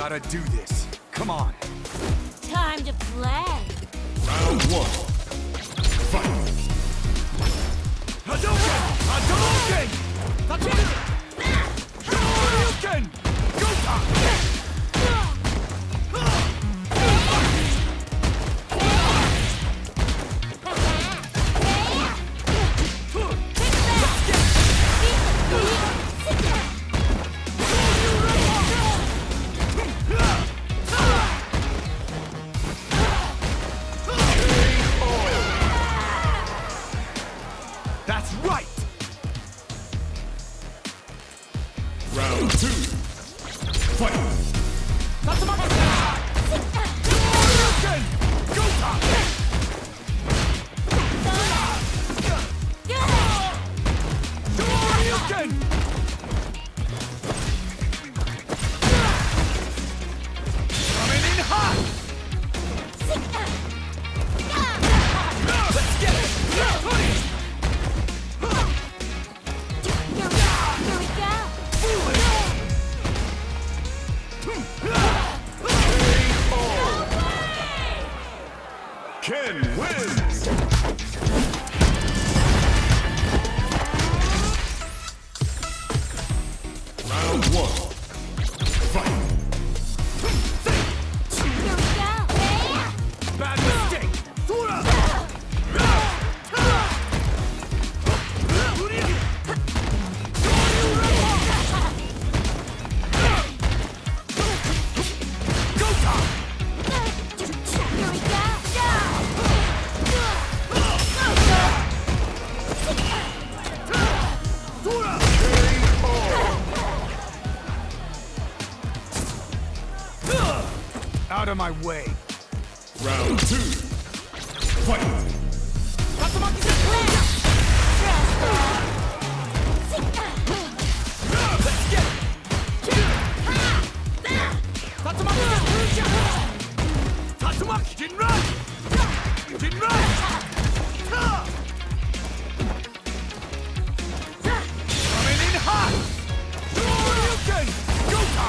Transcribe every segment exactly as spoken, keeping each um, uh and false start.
gotta do this. Come on. Time to play. Round one. Fight. Hadouken! Hadouken! Hadouken! Hadouken! Gota! That's right! Round two. Fight! Hadouken! Gota! Hadouken! Coming in hot! Let's get it! Ken wins! Round one. Fight! Bad mistake! Tora! Out of my way. Round two. Fight. Let's get it. Tatsumaki Jinrai! Jinrai! Coming in hot! Shoryuken! Gota!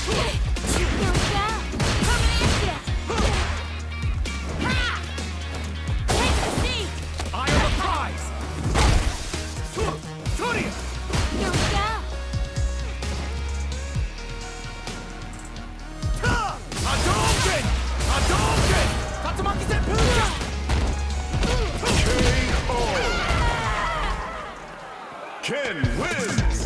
Ken wins!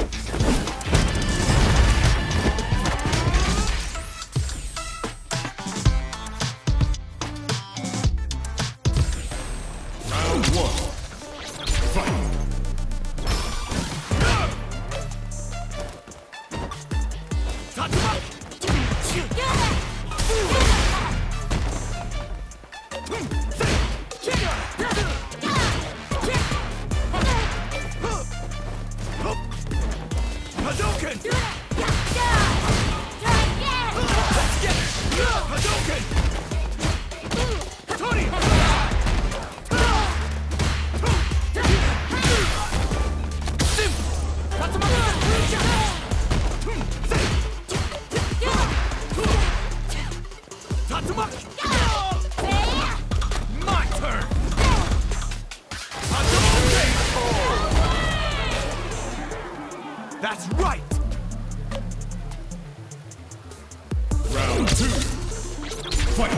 Round one. Fight! Tatsumaki! Hadouken! Let's get it! Hadouken! Tony! Sim! Tatsumaki! My turn! Hadouken! That's right! Round two. Fight!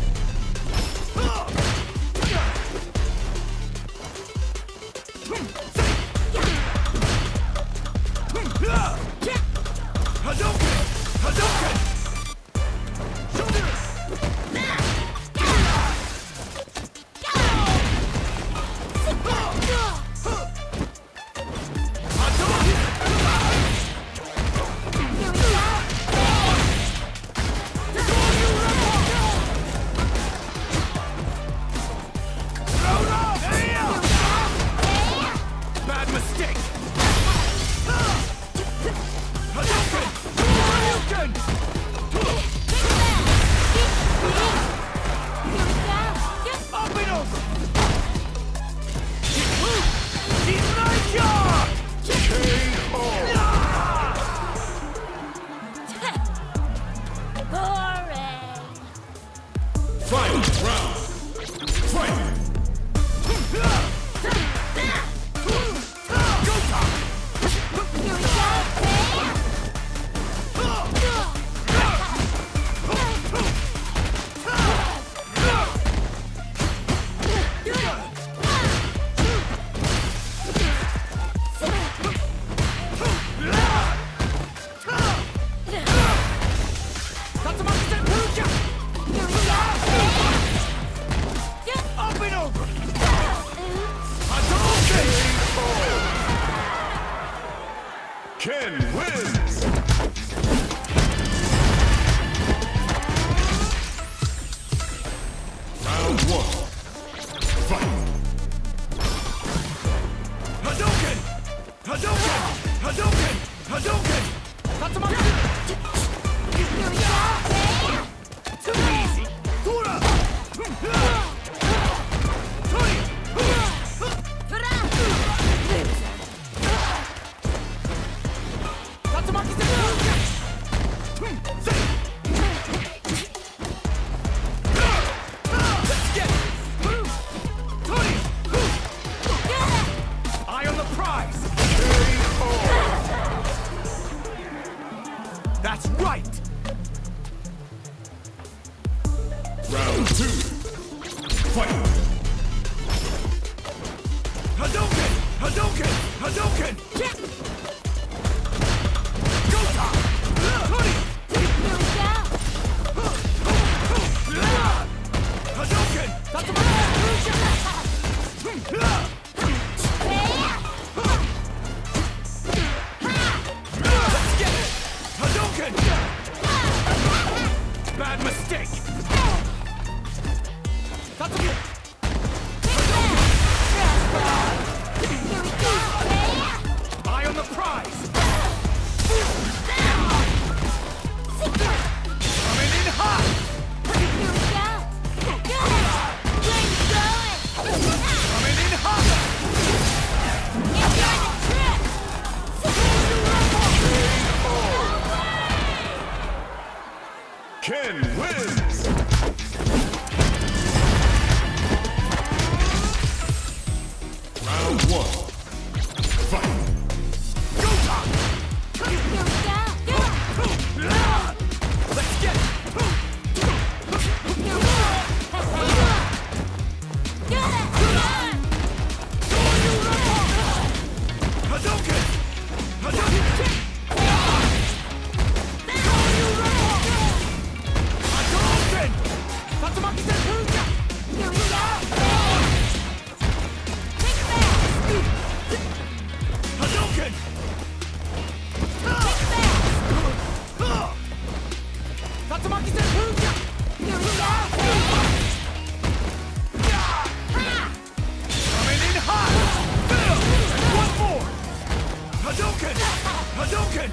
Hadouken! Hadouken! Shoulder! Ken wins! Round one. Fight! Hadouken! Hadouken! Hadouken! Hadouken! Here we go. Too easy! Tora! Eye on the prize! That's right! Round two. Fight! Hadouken! Hadouken! Hadouken! Go-ta! Hadouken! Let's get it! Hadouken! Bad mistake! Eye on the prize! Coming in hot! Coming in hot! Ken wins! Round one. Fight! Go-ta! Let's get it! Hadouken! Hadouken! Hadouken! Hadouken! Coming in hot! And one more! Hadouken! Hadouken!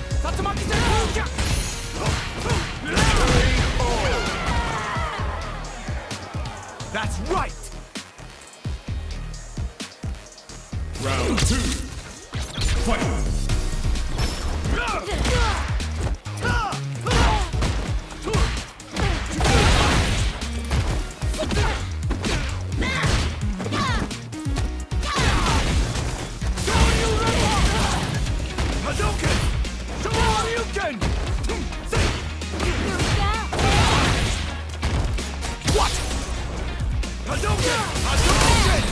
That's right! Round two. Fight! Hadouken! Hadouken! What? Hadouken! Hadouken!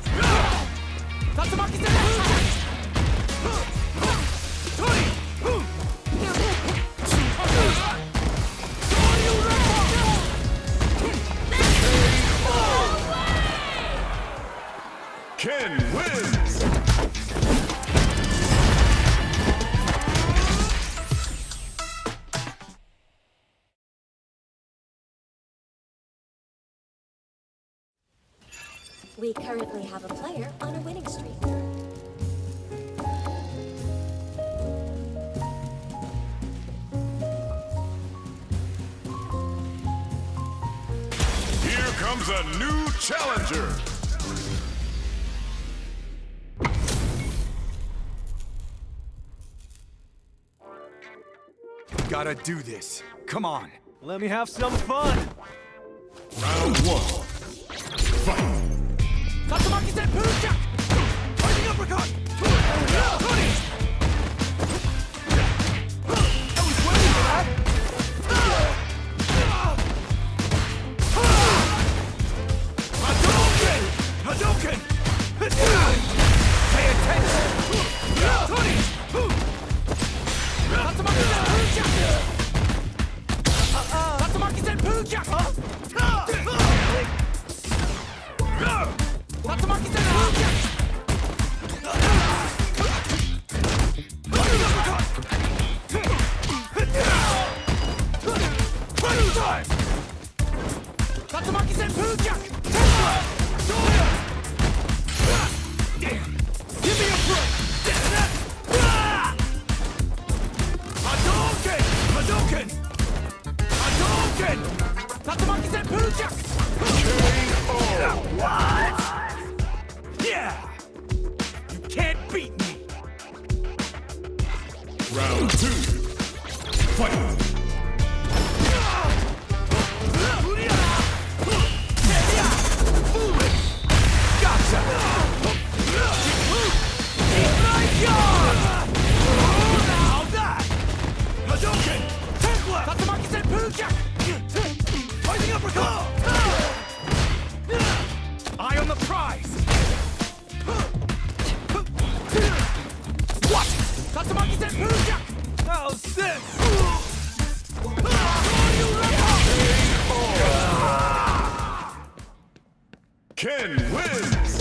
Ken wins! We currently have a player on a winning streak. Here comes a new challenger! Gotta do this. Come on. Let me have some fun! Round one. Fight! Tatsumaki Senpu Jack! Fighting uppercut! I was waiting for that! Hadouken! Hadouken! Pay attention! Tatsumaki Senpu Jack! Tatsumaki Senpu Jack! Tatsumaki Senpu Jack! Round two. Fight! Eye on the prize! What? Tatsumaki Senpuja! How's this? Ken wins!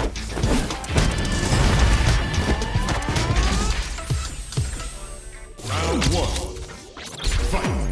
Round one. Fight!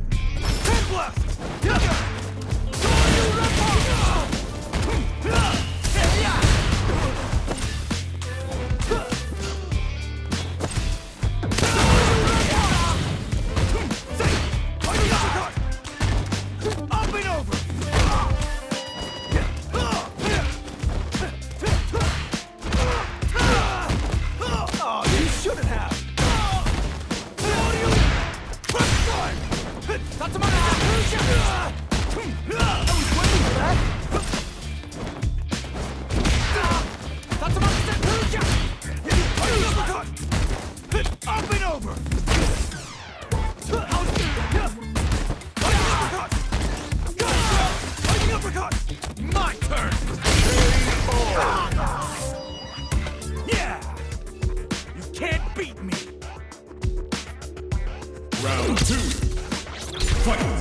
My turn! Yeah! You can't beat me! Round two. Fight!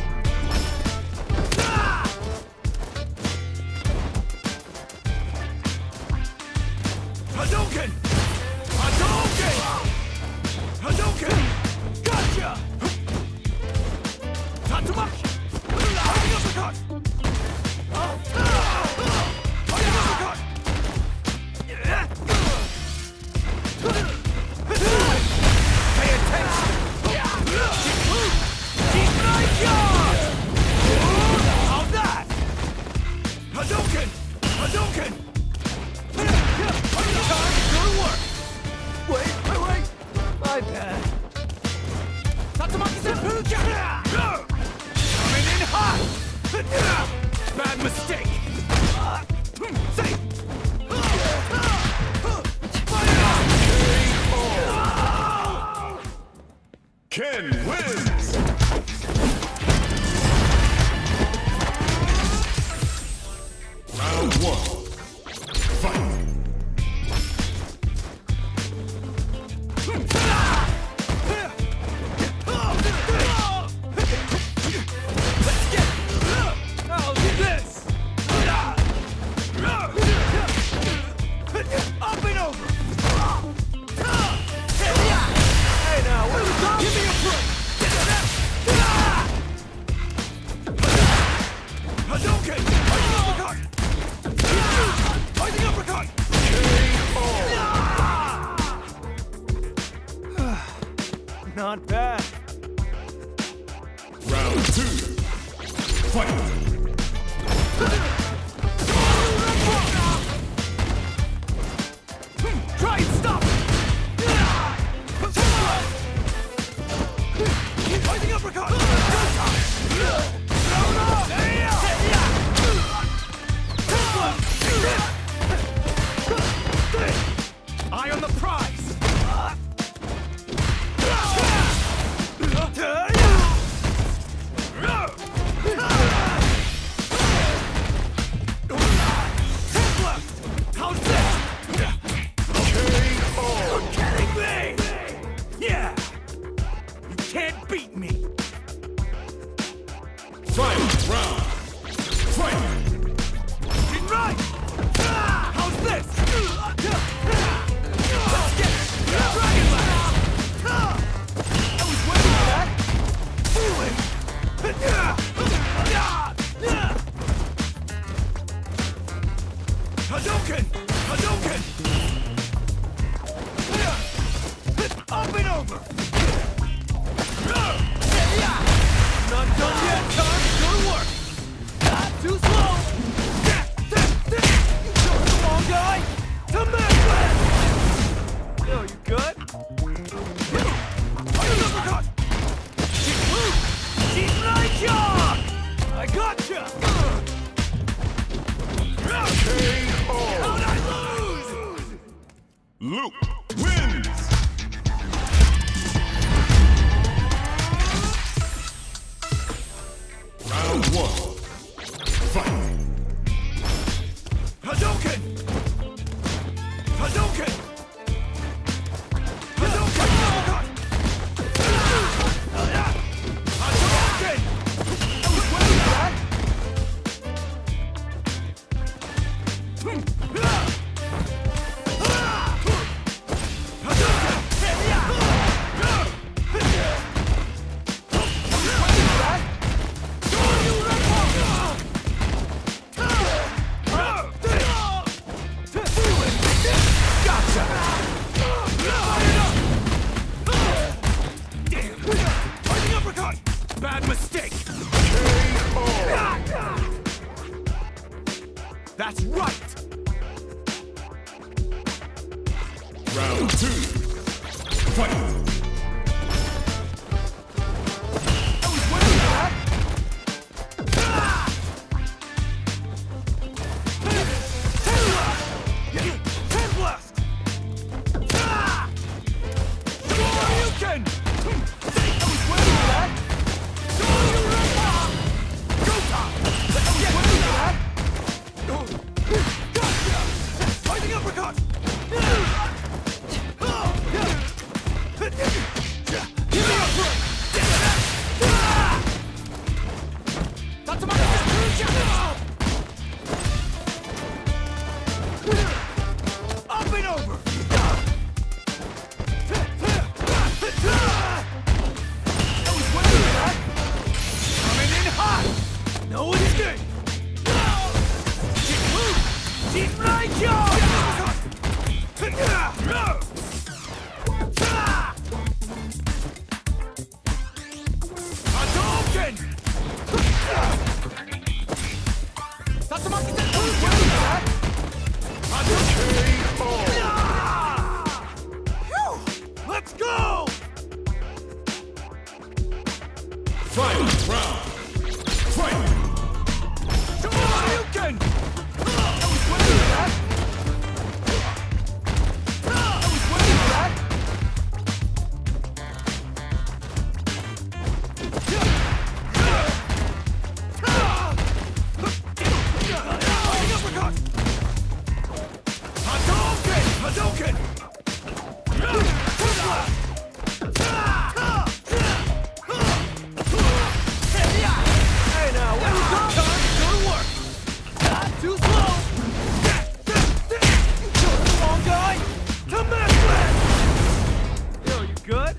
Hadouken! Hadouken! Hadouken! Gotcha! Tatsumaki! Hiding uppercut! Hiding uppercut! Pay attention! Deep knife yard! How's that? Hadouken! Hadouken! Time to go to work! Wait, wait, wait! My bad. Tatsumaki Senpuja! Coming in hot! Bad mistake! Say! Ken wins! Round one. Fight! Let's get it! How's this? Up and over! Hey now, what are we talking? Give me a break! Hadouken! Hiding uppercut! Hiding uppercut! Not bad. Round two. Fight! Try and stop it! Hiding uppercut! Eye on the prize! Luke wins! Round one. Fight! Hadouken! Hadouken! Hadouken! Hadouken! I was waiting for that! Bad mistake! That's right! Round two. Fight! I was waiting for that! Ten blast! Shoryuken! I was waiting for that! Fighting uppercut! Give me a foot! Up and over! I was waiting for that! Coming in hot! No escape! Deep right jaw! Hadouken! Tatsumaki Senpuja! Hadouken! Let's go! Final round. Fight! Shoryuken! I was waiting for that! I was waiting for that! Fighting uppercut! Hadouken! Hadouken! Hey now, where you go? Time to go to work! Not too slow! Come on, guy! To Macbeth! Yo, you good?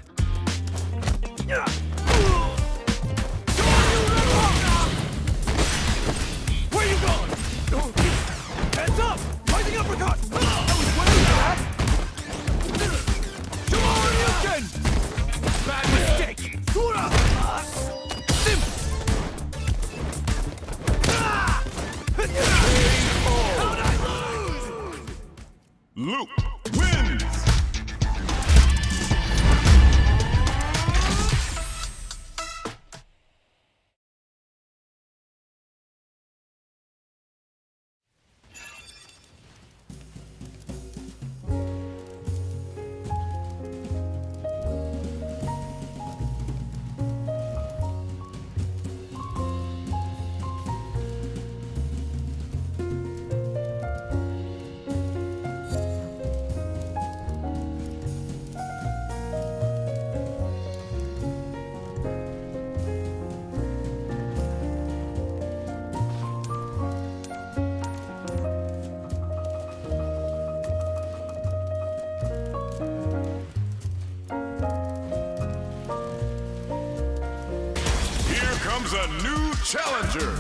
Where you going? Hands up! Rising uppercut! I was waiting for that! Shoryuken! Bad mistake! Sura! Sim! How'd I lose? Luke wins! Here comes a new challenger.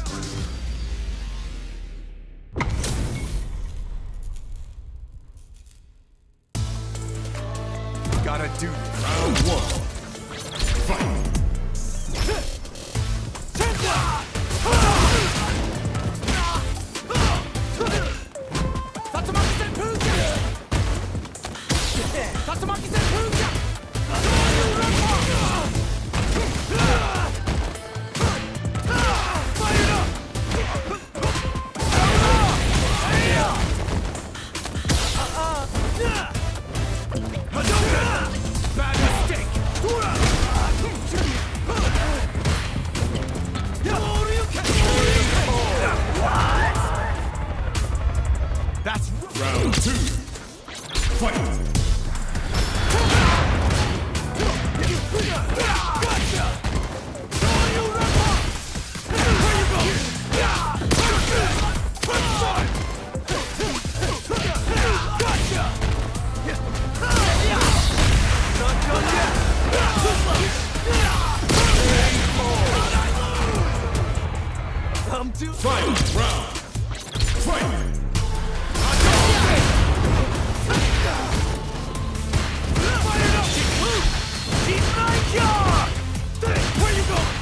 Gotta do this. Round one. Fight! Tatsumaki Senpuja! Tatsumaki Senpuja! Fire it up! two, fight! Gotcha! Don't you run off! Where you go? Punch time! Gotcha! Not done yet! I'm too... Final round! Fight! Where you going?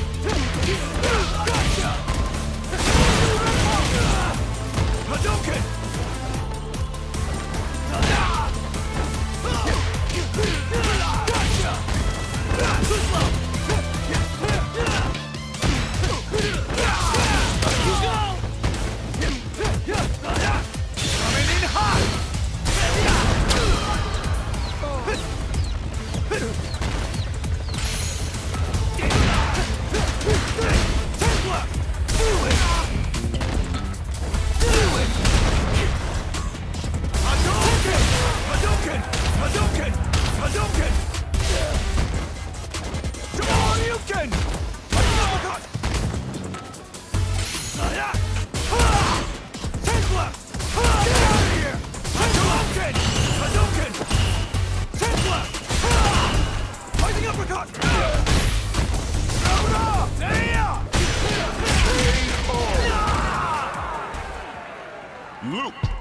Gotcha! Hadouken! Gotcha! Too slow! Coming in hot! Take left! Do it! Do it! Hadouken! Hadouken! Hadouken! Hadouken! Hadouken! Uppercut! Take left! Get out of here! Hadouken! Hadouken! Take left! Fighting uppercut! Out off! There! Luke!